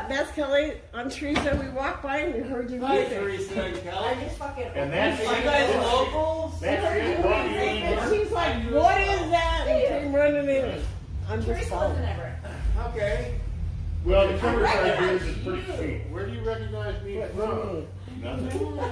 That's Kelly. I'm Teresa. We walked by and we heard your Hi, music. Teresa and Kelly. I just fucking. And that's Are you guys locals? And she's like, what is that? And came running in. I'm just Teresa wasn't following. ever. Okay. Well, the countryside here is recognize pretty you. sweet. Where do you recognize me from? Nothing.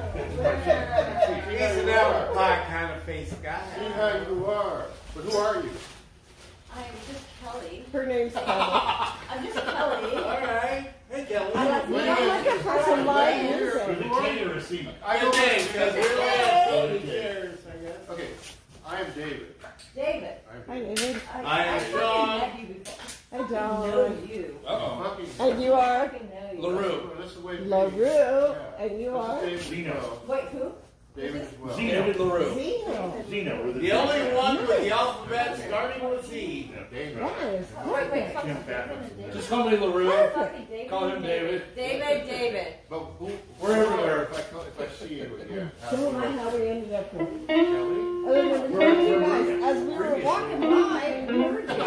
He's an apple pie kind of face guy. See how you are. But who are you? I'm just Kelly. Her name's Kelly. I'm just Kelly. All right. Hey, Kelly. I'm looking for some live music. Who are you? Receipt. I go Dave because we're like chairs, I guess. Okay, I am David. David. Hi, David. I am Sean. met you before. Hi, I John. know you. Uh-oh. Fucking And you I are fucking know you. LaRue. That's the way to be. LaRue. Yeah. And you This is are David Zeno. as well. Wait, who? David as well. David LaRue. Zeno. Zeno with The only one with the alphabet starting with Z. David. Yes. Wait, fucking Jim Babbitt. David. Just call me LaRue. Fucking David. Call him David. David. But who? We're everywhere. If I see you again. Don't mind how we ended up here. Kelly? Other than to tell you guys, as we were walking by, we heard you.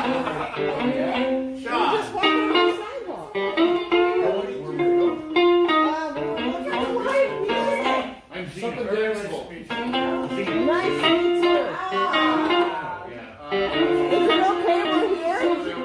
We were Sean. just walking on the sidewalk. We were looking at the live music. I'm Zeno. Something Very danceable. nice to meet you. Nice to meet you. Is it okay we're here?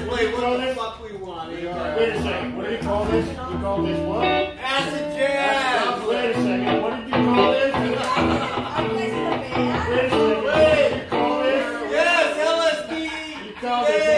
play what the fuck we want. Wait a second. What do you call this? You call this what? Acid jazz. Wait a second. What did you call this? Are you guys in a band? Wait a second. What did you call this? Yes, LSD. You call this